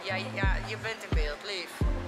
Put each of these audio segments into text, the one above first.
Ja, je bent in beeld, lief.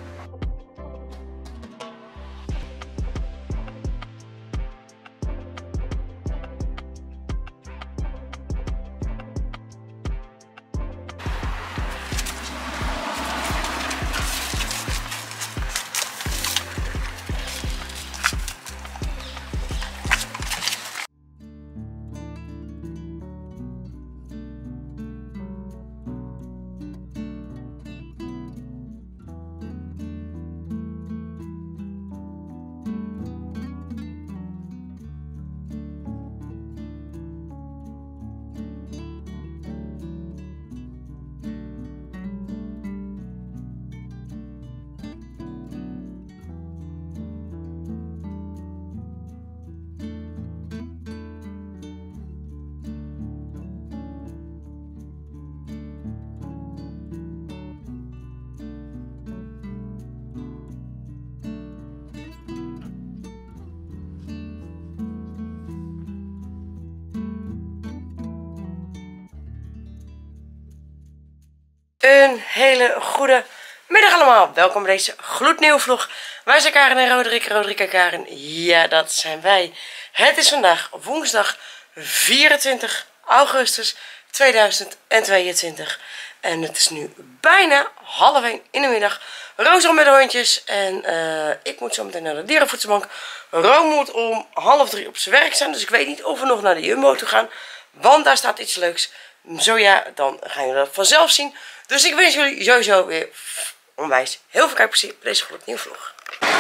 Een hele goede middag allemaal. Welkom bij deze gloednieuwe vlog. Wij zijn Karen en Roderick. Roderick en Karen, ja, dat zijn wij. Het is vandaag woensdag 24 augustus 2022. En het is nu bijna 12:30 in de middag. Roos al met de hondjes. En ik moet zo meteen naar de dierenvoedselbank. Ro moet om 2:30 op zijn werk staan. Dus ik weet niet of we nog naar de Jumbo toe gaan. Want daar staat iets leuks. Zo ja, dan gaan jullie dat vanzelf zien. Dus ik wens jullie sowieso weer onwijs heel veel kijkplezier bij deze gloednieuwe vlog.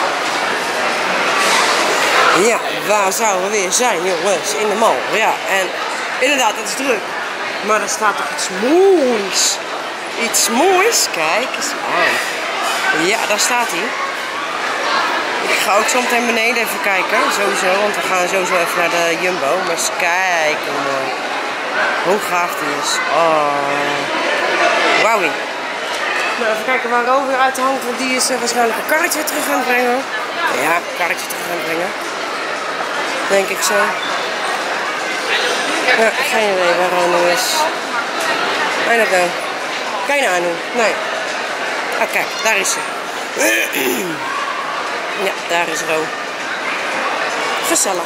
Ja, waar zouden we weer zijn, jongens? In de mall. Ja, en inderdaad, het is druk. Maar er staat toch iets moois. Iets moois. Kijk eens aan. Ja, daar staat hij. Ik ga ook zo meteen beneden even kijken. Sowieso, want we gaan sowieso even naar de Jumbo. Maar eens kijken, mooi. Hoe gaaf die is. Oh. Wauwie. Nou, even kijken waar Ro weer uit hangt. Want die is waarschijnlijk een karretje weer terug gaan brengen. Ja, een karretje terug gaan brengen. Denk ik zo. Ja, geen idee waar Ro nu is. I don't know. Geen ahnung. Nee. Oh, kijk, daar is ze. Ja, daar is Ro. Gezellig.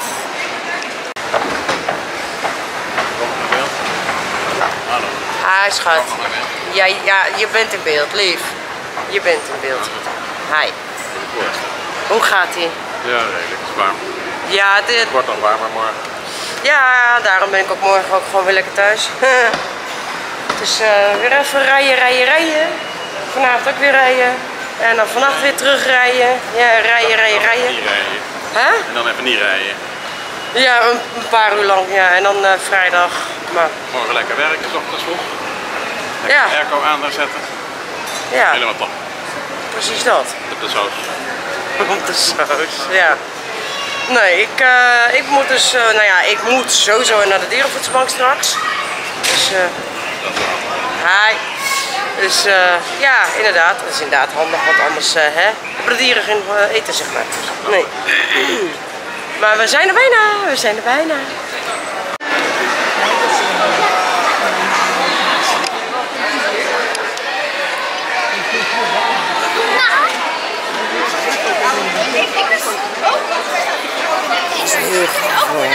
Hallo. Hi schat. Ja, je bent in beeld, lief. Je bent in beeld. Hi. Hoe gaat ie? Ja, redelijk. Het is warm. Ja, Het wordt al warmer morgen. ja, daarom ben ik ook morgen ook gewoon weer lekker thuis. Dus weer even rijden. Vanavond ook weer rijden. En dan vannacht weer terugrijden. Ja, rijden. Niet rijden. Hè? En dan even niet rijden. Ja, een paar uur lang. Ja, en dan vrijdag. Maar Morgen lekker werken, 's ochtends vroeg. Lekker ja. airco aan daar zetten. Ja, Helemaal top. precies dat. Op de saus. Op de saus, ja. Nee, ik moet dus, nou ja, ik moet sowieso naar de dierenvoedselbank straks. Dus, hi. Dus, ja, inderdaad, dat is inderdaad handig, want anders, hè, hebben de dieren geen eten, zeg maar. Nee. Maar we zijn er bijna, Dat is heel gaaf hoor.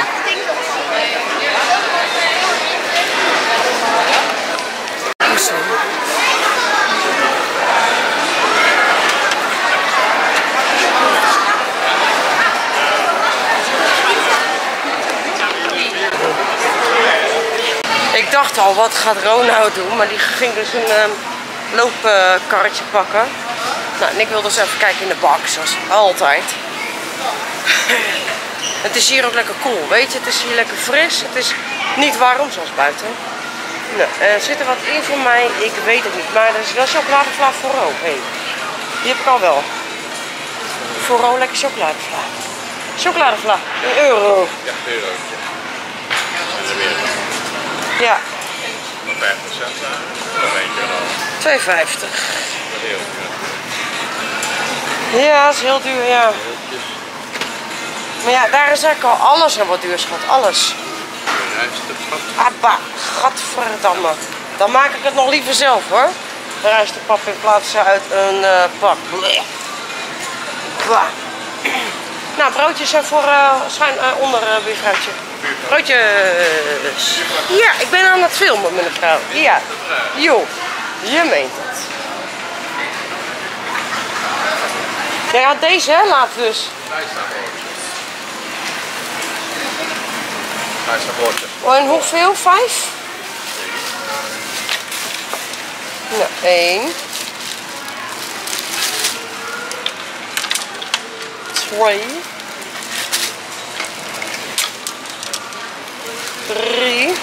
Ik dacht al, wat gaat Ro nou doen? Maar die ging dus een loopkarretje pakken. Nou, en ik wilde dus even kijken in de bak, zoals altijd. Het is hier ook lekker koel, weet je. Het is hier lekker fris. Het is niet warm, zoals buiten. Nou, zit er wat in voor mij? Ik weet het niet. Maar er is wel chocoladevla voor Ro. Hey. Die heb ik al wel. Voor Ro lekker chocoladevla. Chocoladevla, €1. Ja, €1. En dan weer Ja. nog 50 cent aan. Nog €1. €2,50. Heel duur. Ja, dat is heel duur, ja. Maar ja, daar is eigenlijk al alles en wat duur, schat. Alles. Rijst, het vat. Abba, gadverdamme. Dan maak ik het nog liever zelf, hoor. rijstepap in plaats uit een pak. Blech. Bah. Nou, broodjes zijn voor schuin onder buurvrouwtje. Broodjes. Ja, ik ben aan het filmen met een vrouw. Ja. Joh, je meent het. Ja, deze hè, laat dus. Oh, en hoeveel? 5? Nou, 1. 2. 3.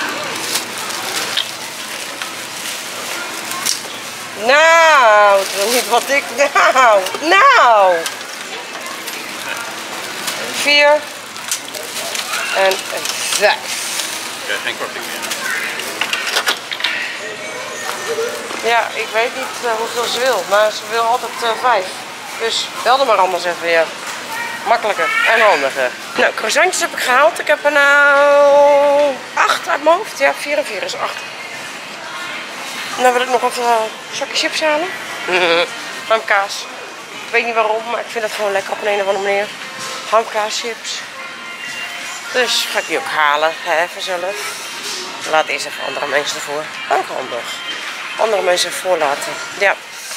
Nou, het wil niet wat ik... Nou. 4. En 5. Ik krijg geen korting meer. Ja, ik weet niet hoeveel ze wil, maar ze wil altijd 5. Dus bel er maar anders even, ja. Makkelijker en handiger. Nou, croissantjes heb ik gehaald. Ik heb er nou 8 uit mijn hoofd. Ja, 4 en 4 is 8. En dan wil ik nog even een zakje chips halen. Hamkaas. Ik weet niet waarom, maar ik vind het gewoon lekker op een of andere manier. Hamkaas chips. Dus ga ik die ook halen, hè, vanzelf. Laat eerst even andere mensen ervoor. Ook handig. Andere mensen ervoor laten. Ja.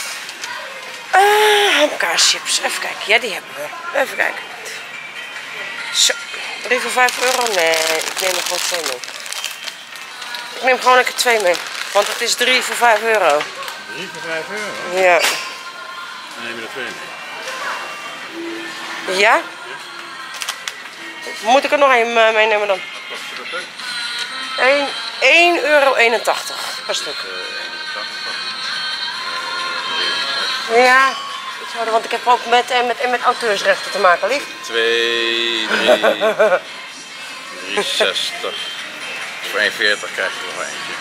Hamkaaschips. Even kijken. Ja, die hebben we. Even kijken. Zo. 3 voor 5 euro? Nee, ik neem er gewoon 2 mee. Ik neem gewoon lekker 2 mee. Want het is 3 voor 5 euro. 3 voor 5 euro? Ja. Dan neem je er 2 mee. Ja? Moet ik er nog één meenemen dan? Wat kost dat ook? 1,81 euro per stuk. Ja, iets harder, want ik heb ook met auteursrechten te maken, lief. 2, 3, 3,60. Voor 1,40 krijg je nog eentje.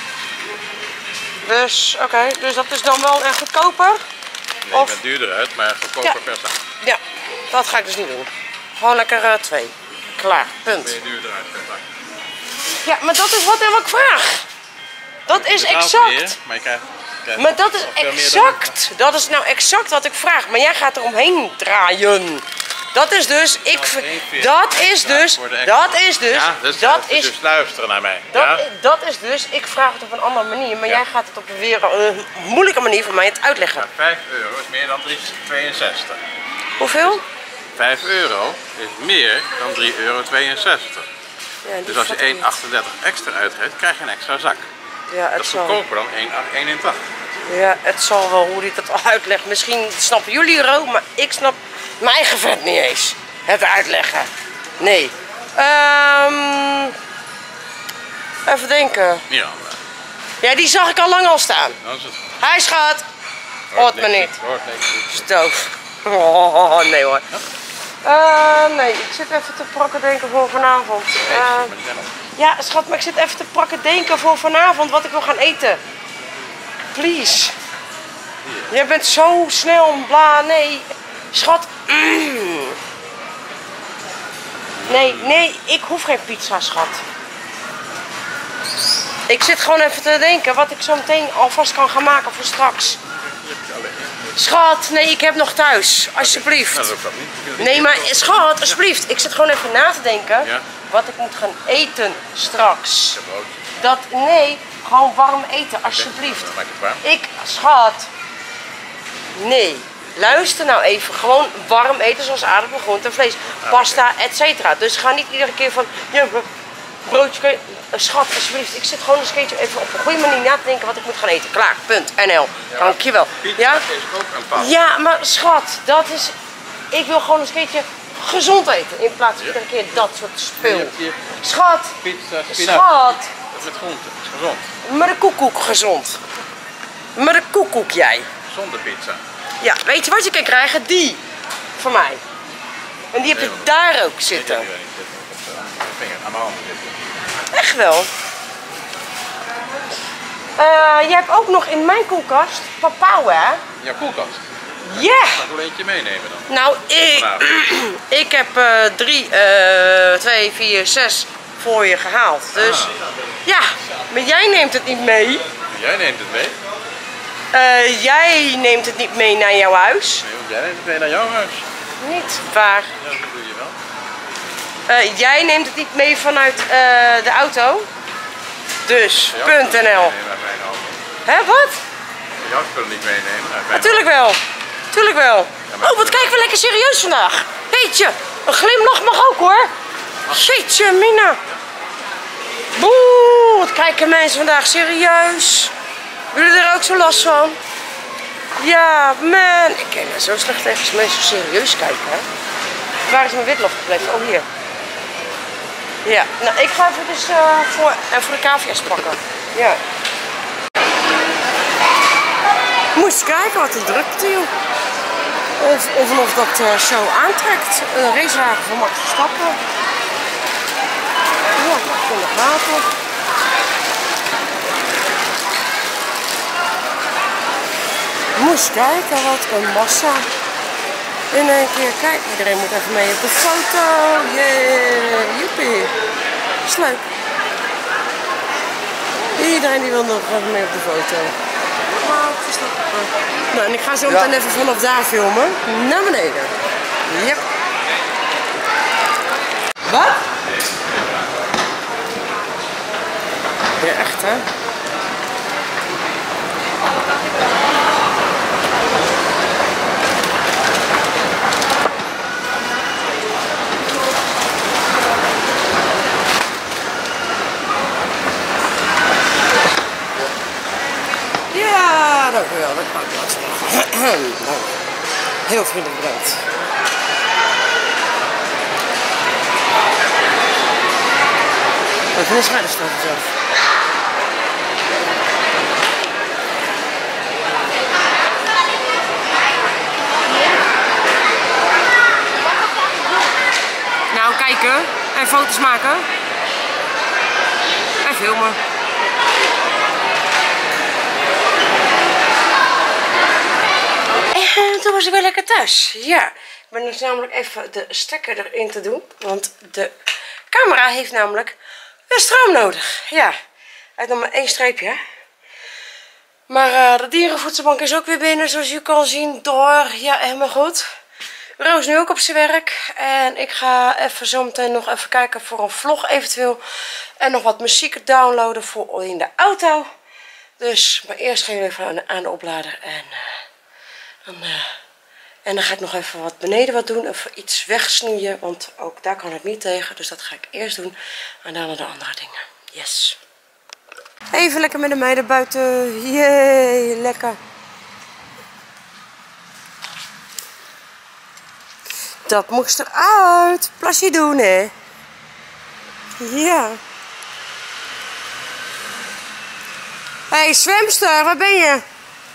Dus, oké, dus dat is dan wel echt goedkoper? Nee, je bent duurder uit, maar goedkoper per zak. Ja, dat ga ik dus niet doen. Gewoon lekker 2. Klaar, punt. Ben je duurder uit per zak. Ja, maar dat is wat ik vraag. Dat is exact. Maar je krijgt Maar dat is exact. Dat is nou exact wat ik vraag. Maar jij gaat er omheen draaien. Dat is dus, dus luisteren naar mij. Dat is dus, ik vraag het op een andere manier, maar jij gaat het op een weer moeilijke manier voor mij het uitleggen. Maar 5 euro is meer dan 3,62. Hoeveel? 5 euro is meer dan 3,62 euro. Ja, dus als je 1,38 extra uitgeeft, krijg je een extra zak. Ja, dat is goedkoper dan 1,81. Ja, het zal wel hoe hij dat uitlegt. Misschien snappen jullie er ook, maar ik snap mijn eigen vet niet eens. Het uitleggen. Nee. Even denken. Miranda. Ja, die zag ik al lang al staan. Dan is het. Hij schat. Hoort me niet. Hoort niks. Stoof. Oh, nee hoor. Nee, ik zit even te prakken denken voor vanavond. Ja, schat, maar ik zit even te prakken denken voor vanavond wat ik wil gaan eten. Please. Jij bent zo snel, bla, nee. Schat. Nee, ik hoef geen pizza, schat. Ik zit gewoon even te denken wat ik zo meteen alvast kan gaan maken voor straks. Schat, nee, ik heb nog thuis. Alsjeblieft. Nou, dat hoeft niet. Nee, maar schat, alsjeblieft. Ik zit gewoon even na te denken wat ik moet gaan eten straks. Nee, gewoon warm eten, alsjeblieft. Schat. Nee. Luister nou even, gewoon warm eten zoals aardappel, groente en vlees, pasta, etc. Dus ga niet iedere keer van, ja, broodje, schat, alsjeblieft. Ik zit gewoon eens een keertje even op een goede manier na te denken wat ik moet gaan eten. Klaar, punt, NL. Dankjewel. Ja? Is ook een pas. Ja, maar schat, dat is, ik wil gewoon eens een keertje gezond eten, in plaats van iedere keer dat soort spul. Schat, pizza, schat. Dat is met groente, dat is gezond. Met de koekoek gezond. Met de koekoek jij. Zonder pizza. Ja, weet je wat je kan krijgen? Die. Van mij. En die heb je daar ook zitten. Ik heb mijn vinger aan mijn hand zitten. Echt wel. Je hebt ook nog in mijn koelkast papauw, hè? Ja, koelkast. Ja! Mag ik wel eentje meenemen dan? Nou, ik heb 3, 2, 4, 6 voor je gehaald. Dus ja, maar jij neemt het niet mee. Jij neemt het mee? Jij neemt het niet mee naar jouw huis. Nee, want jij neemt het mee naar jouw huis. Niet waar. Ja, dat doe je wel. Jij neemt het niet mee vanuit de auto. Dus, Ja, .nl. uit mijn auto. Hè, wat? Jouw spullen niet meenemen uit mijn Natuurlijk wel. Tuurlijk wel. maar- Oh, wat kijken we lekker serieus vandaag. Jeetje, een glimlach mag ook hoor. Jeetje, Mina. Boe, wat kijken mensen vandaag serieus. Hebben jullie er ook zo last van? Ja, man. Ik ken er zo slecht tegen als mensen serieus kijken. Hè? Waar is mijn witlof gebleven? Oh, hier. Ja, nou ik ga even dus voor de cavia's pakken. Ja. Moest eens kijken wat de drukte, joh. Of dat zo aantrekt. Een racewagen van Max Verstappen. Ja, dat kon nog later. Moest kijken, wat een massa. In één keer, kijk, iedereen moet even mee op de foto. Yeah, joepie. Is leuk. Iedereen die wil nog even mee op de foto. Nou, en ik ga zo meteen even vanaf daar filmen. Naar beneden. Yep. Wat? Ja, echt hè? Ja, dank u wel. Dat kan ik wel. Heel vriendelijk bedankt. Wat vind je schijnstof zelf? Nou, kijken en foto's maken en filmen. En toen was ik weer lekker thuis. Ja, ik ben dus namelijk even de stekker erin te doen. Want de camera heeft namelijk weer stroom nodig. Ja, uit nog maar 1 streepje. Maar de dierenvoedselbank is ook weer binnen, zoals je kan zien. Door, ja, helemaal goed. Roos is nu ook op zijn werk. En ik ga even zometeen nog even kijken voor een vlog eventueel. En nog wat muziek downloaden voor in de auto. Dus, maar eerst gaan we even aan de oplader. En dan ga ik nog even wat beneden wat doen. Even iets wegsnoeien. Want ook daar kan ik niet tegen. Dus dat ga ik eerst doen. En daarna de andere dingen. Yes. Even lekker met de meiden buiten. Jee, lekker. Dat moest eruit. Plasje doen, hè. Ja. Hey, zwemster, waar ben je?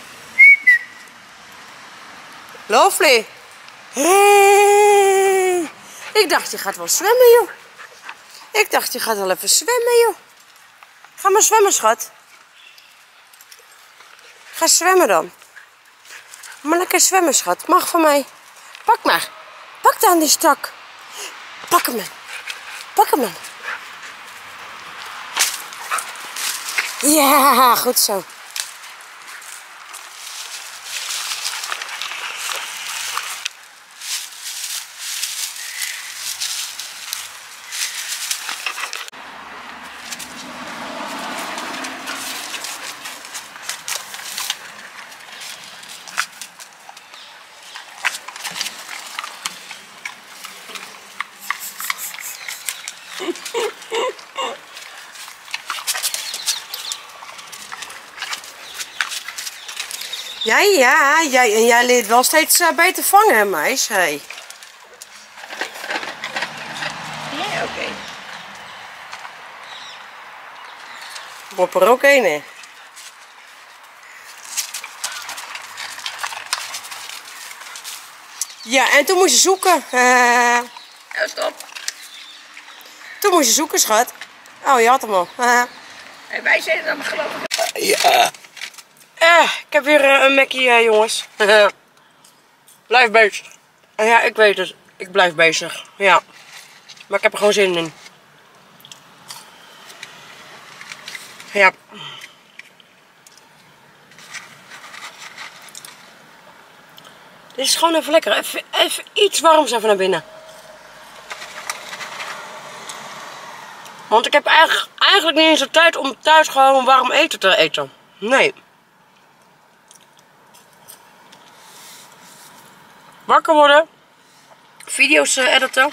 Lovely. Hey. Ik dacht, je gaat wel zwemmen, joh. Ik dacht, je gaat wel even zwemmen, joh. Ga maar zwemmen, schat. Ga zwemmen dan. Maar lekker zwemmen, schat. Mag van mij. Pak maar. Pak dan die stok. Pak hem dan. Pak hem dan. Ja, goed zo. Ja, jij leert wel steeds beter vangen, hè, meis? Hey. Ja, oké. Word er ook een, hè? Ja, en toen moest je zoeken. Ja, stop. Toen moest je zoeken, schat. Oh, je had hem al. En wij zijn dan geloof ik. Ja. Ik heb weer een Mackie, jongens. Blijf bezig. Ja, ik weet het. Ik blijf bezig. Ja. Maar ik heb er gewoon zin in. Ja. Dit is gewoon even lekker. Even iets warms even naar binnen. Want ik heb eigenlijk niet eens de tijd om thuis gewoon warm eten te eten. Nee. Wakker worden. Video's editen.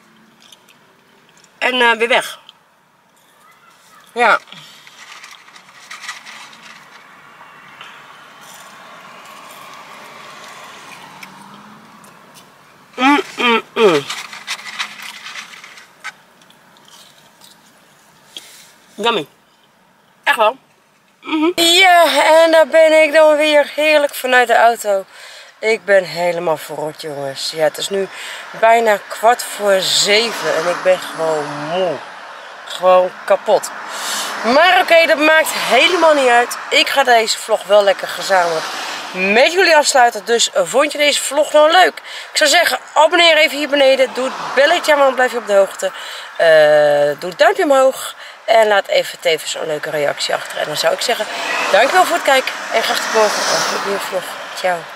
En weer weg. Ja. Yummy. Echt wel. Ja, en daar ben ik dan weer heerlijk vanuit de auto. Ik ben helemaal verrot, jongens. Ja, het is nu bijna 6:15 en ik ben gewoon moe. Gewoon kapot. Maar oké, dat maakt helemaal niet uit. Ik ga deze vlog wel lekker gezamenlijk met jullie afsluiten. Dus vond je deze vlog nou leuk? Ik zou zeggen, abonneer even hier beneden. Doe het belletje aan, want dan blijf je op de hoogte. Doe het duimpje omhoog. En laat even tevens een leuke reactie achter. En dan zou ik zeggen, dankjewel voor het kijken. En graag tot morgen. Een nieuwe vlog. Ciao.